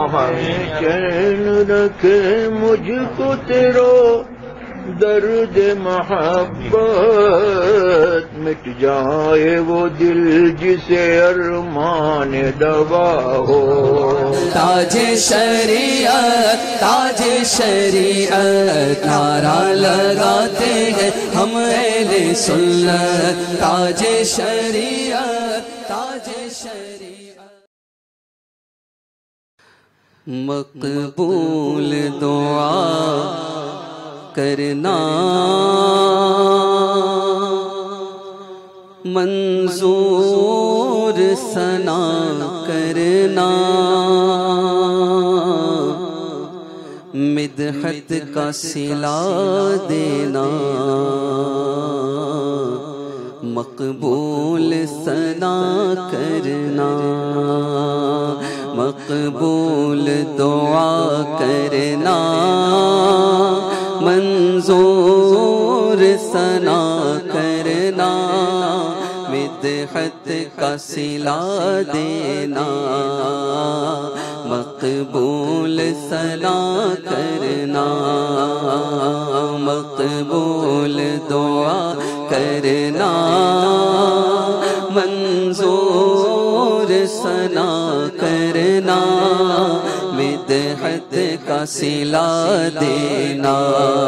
राहें चैन रखे मुझको तेरो दर्द मोहब्बत मिट जाए वो दिल जिसे अरमान दवा हो। ताजे शरीयत नारा लगाते हैं हम अहले सुन्नत। ताजे शरीयत मकबूल दुआ करना मंजूर सना करना मिदहत का सिला देना मकबूल सना करना मकबूल दुआ करना मंजूर सना करना मिदहत का सिला देना मकबूल सना करना मकबूल दुआ करना मंजूर सना करना मिदहत का सिला देना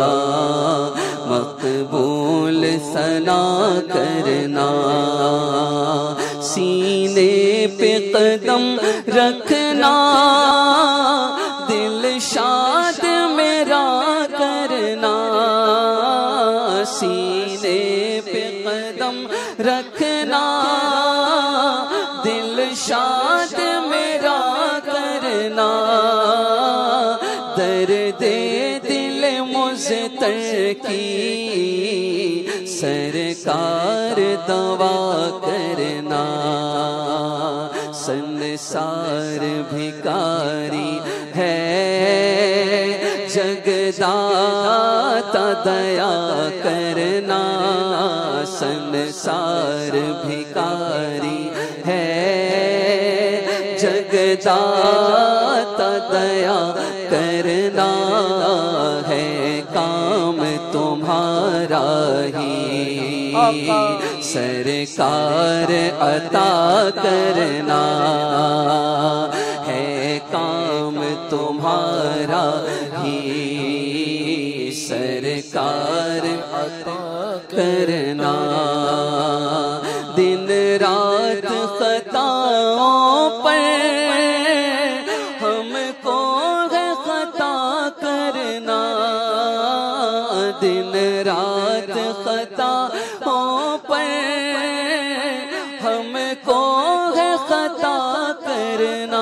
मकबूल सना करना सीने पे कदम रखना दिल शाद मेरा करना सीने पे कदम रखना दिल शाद मेरा करना दर्द दिल मुज़तर की सरकार दवा करना संसार भिकारी है जगदाता दया करना संसार भिकारी है जगदाता दया करना है काम तुम्हारा ही सरकार अता करना है काम तुम्हारा ही सरकार अता करना दिन रात खताओं पर हमको है खता करना दिन रात खताओं पर हमको है खता करना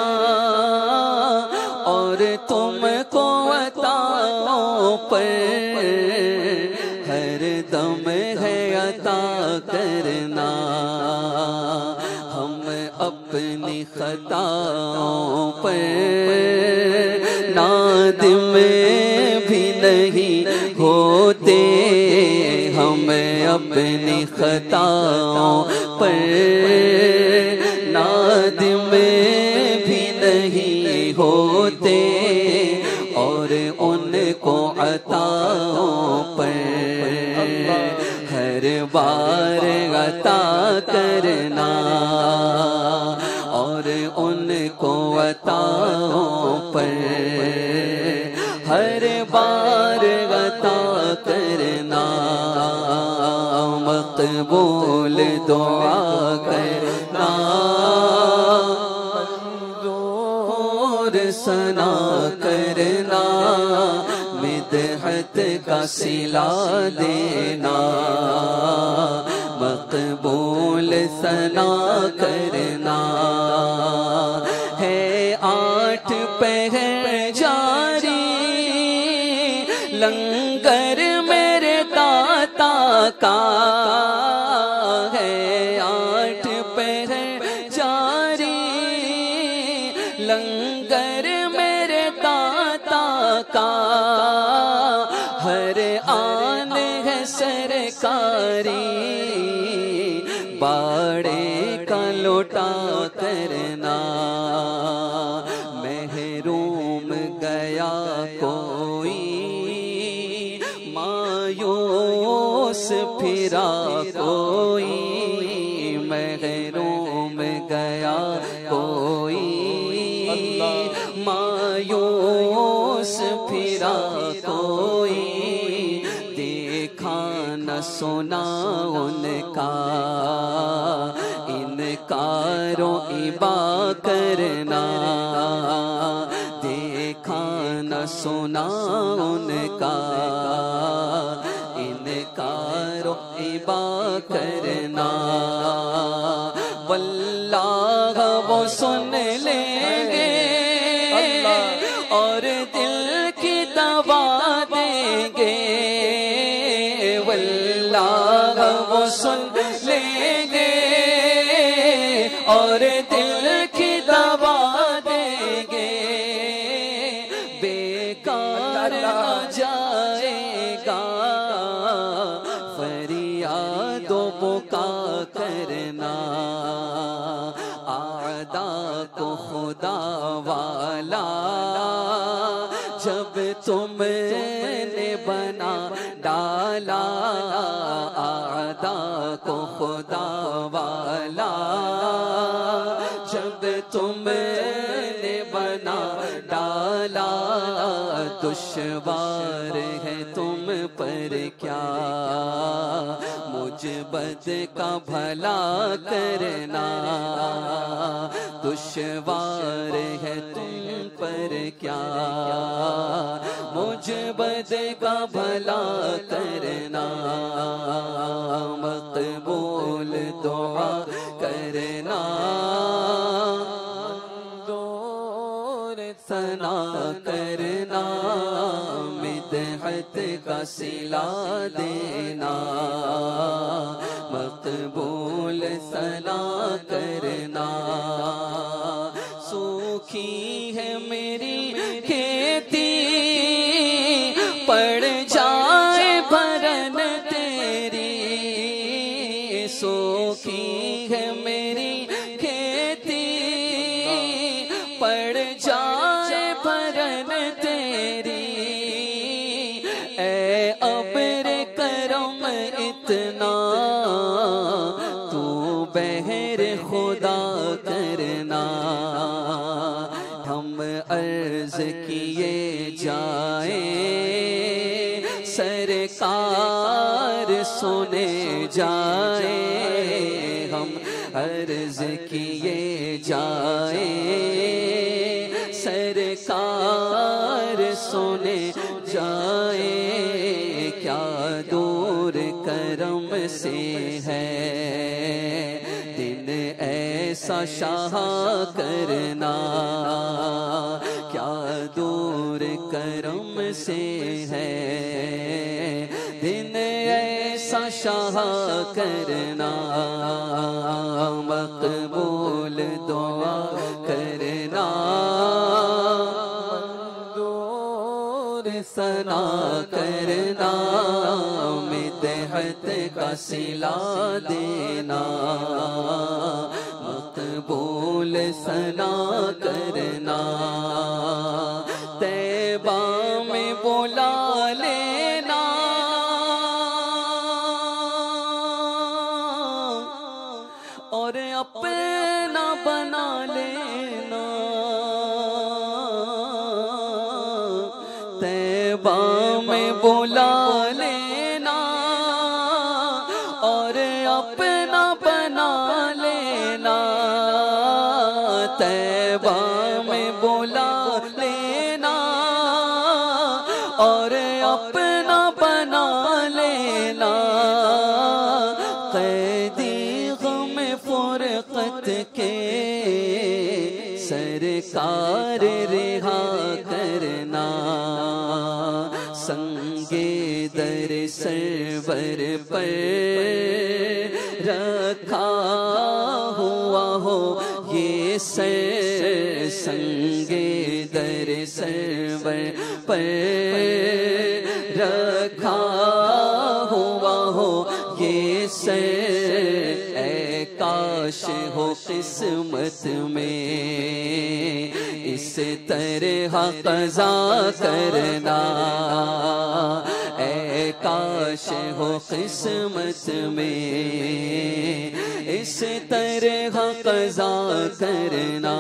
और तुमको अताओं पर हर दम है अता करना हम अपनी खताओं पर नादिम भी नहीं होते हम अपनी खताओं पर नादिम भी नहीं होते और उनको अताओं पर हर बार अता करना और उनको अताओं पर हर बार अता करना मकबूल दुआ करना मंजूर सना करना मिदहत का सिला देना मकबूल सना करना है 8 पहर जारी लंगर मेरे दाता का है 8 पहर जारी लंगर मेरे दाता का हर आन है सरकारी बाड़े का लोटा करना महरूम गया कोई, मायूस फिरा कोई, महरूम गया कोई, मायूस फिरा कोई, देखा न सुना उनका इनकारो इबा करना, देखा न सुना उनका इनकारो इबा करना। वल्लाह वो सुन लेंगे और दिल की दवा देंगे, वल्लाह वो सुन लेंगे और दिल की दवा देंगे, बेकार न जाएगा फरियादो बुका करना। आदा को खुदा वाला जब तुमने बना डाला, आदा को खुदा वाला जब तुमने बना डाला, दुश्वार है तुम पर क्या मुझ बद का भला करना, दुश्वार है तुम पर क्या मुझ बद का भला करना। मकबूल दुआ करना, सना करना, मिदहत का सिला देना, मकबूल सना करना। सूखी है मेरी खेती पड़ जाए भरन तेरी, सूखी है मेरी खेती पड़ जाए भरन तेरी, ऐ अब्र करम इतना तू बहर खुदा करना। हम अर्ज किए जाए सरकार सुने जाए, हम अर्ज किए जाए सरकार सुने जाए, क्या दूर करम से है दिन ऐसा शाह करना, क्या दूर करम से है दिन ऐसा शाह करना। मकबूल दुआ करना, दूर सना करना, मिदहत का सिला देना, मकबूल सना करना। तैबा में बुला लेना और अपना बना लेना, तैबा में बुला लेना और अपना बना लेना, तैबा में बुला लेना और अपना बना लेना। कैदी गम फुरकत के सरकार रिहा करना, संगे दर सरवर पर रखा हुआ हो ये सर, संगे दर सरवर पर रखा हुआ हो ये सर। ऐ काश हो किस्मत में इस तरह क़ज़ा करना। ऐ काश हो किस्मत में इस तरह क़ज़ा करना।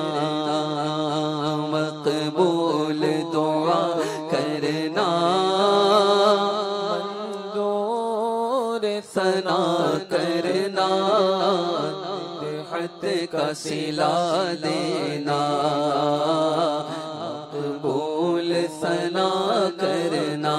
मक़बूल दुआ करना, मंजूर सना करना, हत का सिला देना। मक़बूल सना करना।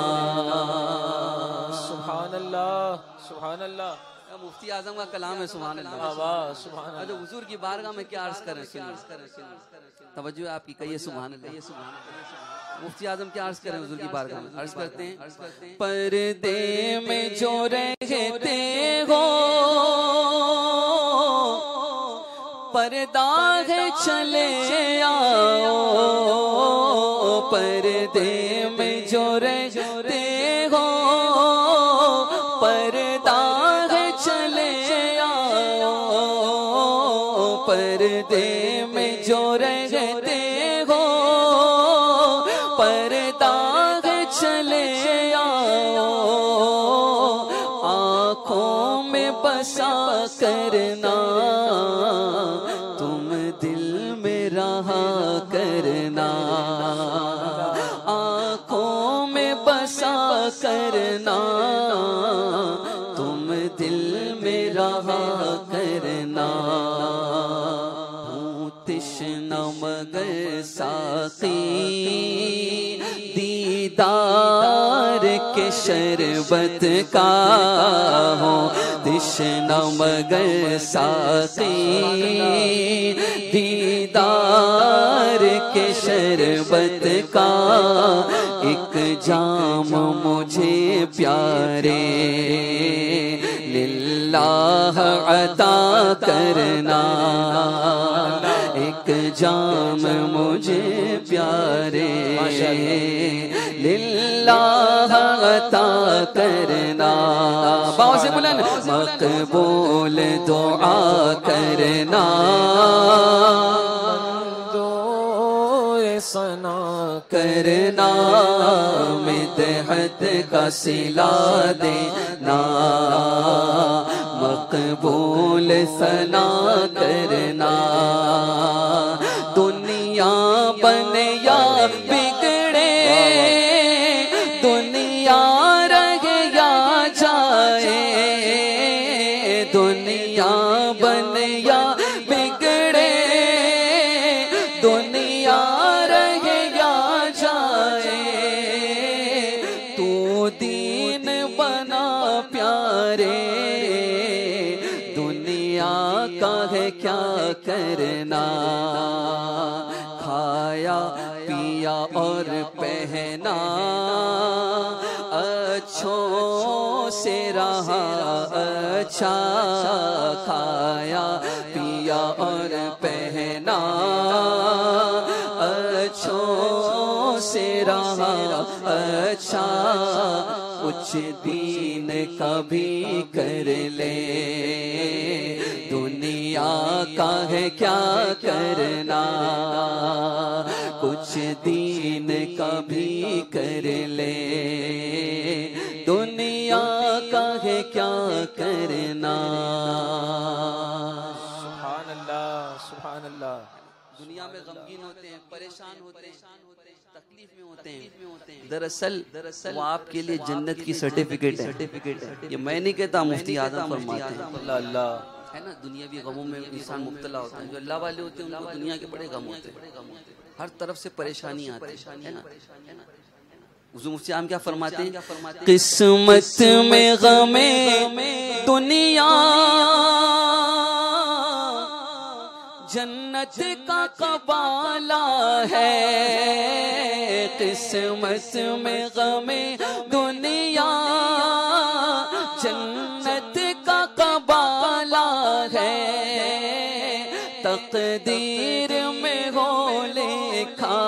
सुभान अल्लाह, सुभान अल्लाह। मुफ्ती आजम का कलाम है, सुभान अल्लाह। सुभान अल्लाह। जो हुजूर की बारगाह में क्या अर्ज करें, तवज्जो है आपकी, कहिए सुभान अल्लाह। मुफ्ती आजम क्या अर्ज करें हुजूर की बारगाह में? अर्ज करते हैं, पर्दे में जो रहते हो पर्दा है चले आओ। पर्दे में जो रहते हो पर्दा है चले आओ। पर्दे में जो रहते हो पर्दा है चले आओ। आँखों में बसा करना तुम दिल में रहा करना। आँखों में बसा करना तुम दिल में रहा करना। तिश्ना मगर साक़ी दीदार के शरबत का हो। तिश्ना मगर साक़ी दीदार के शरबत का एक जाम मुझे प्यारे लिल्लाह अता करना। एक जाम मुझे प्यारे लिल्लाह अता करना। बाहों से बुलंद, मक़बूल दुआ करना। सना करना मिदहत का सिला देना। मक़बूल सना करना। दुनिया बने या बिगड़े दुनिया रहे या जाए। दुनिया बने या बिगड़े दुनिया रहे या जाए। तू दीन बना प्यारे दुनिया का है क्या करना। खाया पिया और पहना अच्छों से रहा अच्छा। खाया पिया और पहना अच्छों से रहा अच्छा। कुछ दीन का भी कर ले दुनिया का है क्या करना। कुछ दीन का भी कर ले दुनिया का है क्या करना। सुभान अल्लाह, सुभान अल्लाह। दुनिया में गमगीन होते हैं, परेशान होते हैं, तकलीफ में होते हैं। दरअसल वो आपके लिए जन्नत की सर्टिफिकेट है। ये मैं नहीं कहता, मुफ्ती आज़म फरमाते हैं। अल्लाह है ना, दुनियावी गमों में इंसान मुब्तला होता है। जो अल्लाह वाले होते हैं उनको दुनिया के बड़े गम होते हैं, हर तरफ से परेशानी आती है ना। हुज़ूर मुफ्ती आज़म क्या फरमाते हैं? किस्मत में गमे दुनिया जन्नत का कबाला है। किस्मत में गमे दुनिया जन्नत का कबाला है। तकदीर में हो लिखा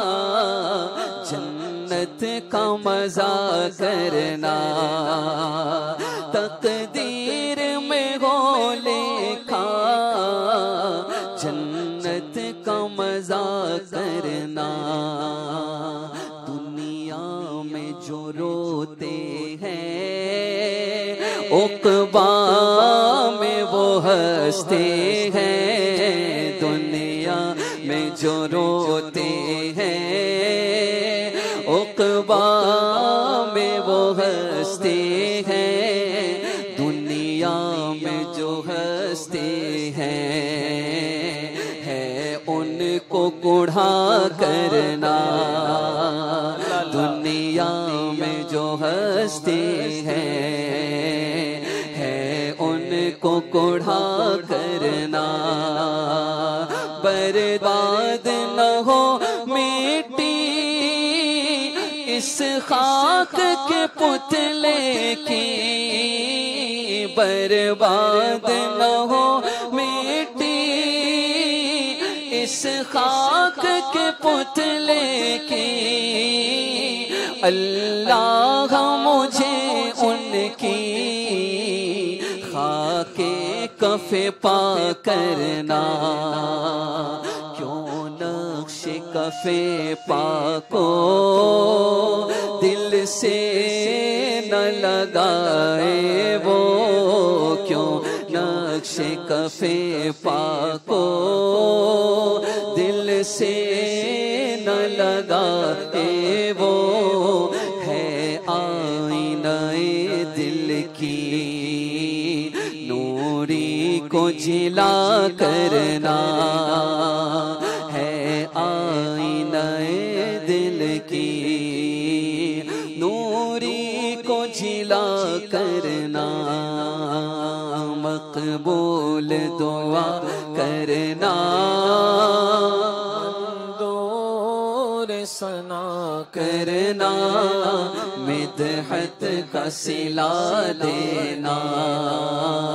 जन्नत का मजा करना। तकदीर में हो लिखा जन्नत का मजा करना। रोते हैं, उक़बा में वो हंसते हैं, दुनिया में जो रोते हैं, उक़बा में वो हंसते हैं, दुनिया में जो हंसते हैं, है उनको कुढ़ा करना, दुनिया में जो हंसते हैं, है उनको कुढ़ा करना, बर्बाद न हो मिट्टी इस खाक के पुतले की, बर्बाद न हो मिट्टी इस खाक के पुतले की, अल्लाह मुझे उनकी खाके कफ़े पा करना, क्यों नक्श कफ़े पा को दिल से न लगाए वो, क्यों नक्श कफ़े पा को दिल से न लगाए वो, है आईनाए दिल की नूरी को जिला करना, है आईनाए दिल की नूरी को जिला करना, मकबूल दुआ करना, सना करना, मिदहत का सिला देना।